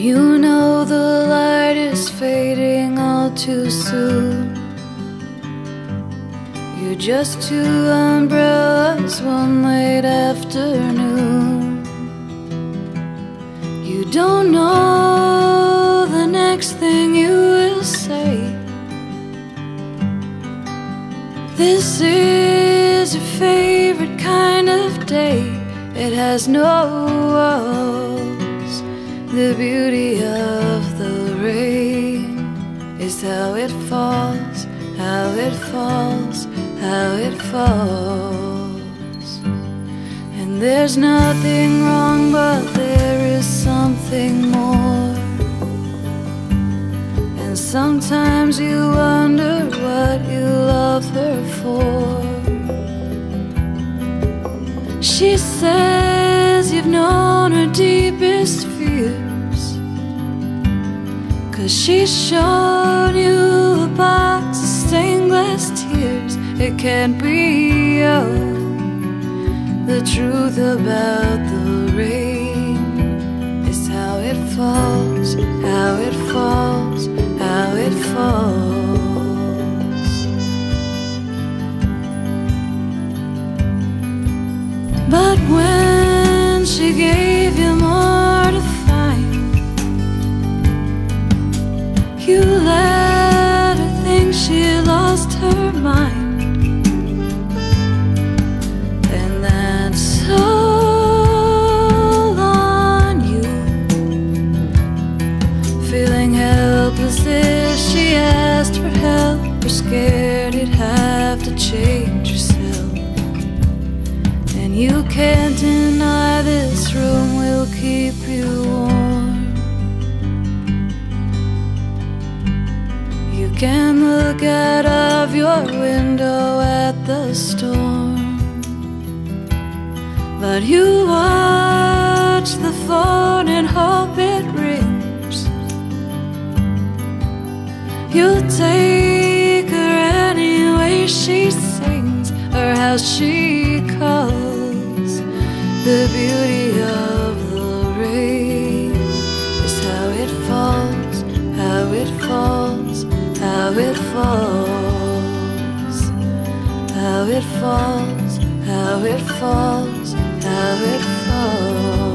You know the light is fading all too soon. You're just two umbrellas one late afternoon. You don't know the next thing you will say. This is your favorite kind of day. It has no walls. The beauty of the rain is how it falls, how it falls, how it falls. And there's nothing wrong, but there is something more. And sometimes you wonder what you love her for. She says you've known her deepest fears, 'cause she's shown you a box of stained glass tears. It can't be the truth about the rain is how it falls, how it falls, how it falls. But when she gave you more to find, you let her think she lost her mind. And that's all on you, feeling helpless if she asked for help, or scared you'd have to change yourself. And you can't deny this room will keep you warm. You can look out of your window at the storm, but you watch the phone and hope it rings. You'll take her any way she sings, or how she calls. The beauty of the rain is how it falls, how it falls, how it falls, how it falls, how it falls, how it falls.